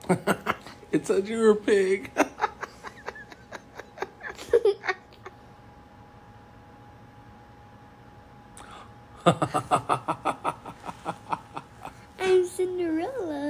It said you were a pig. I'm Cinderella.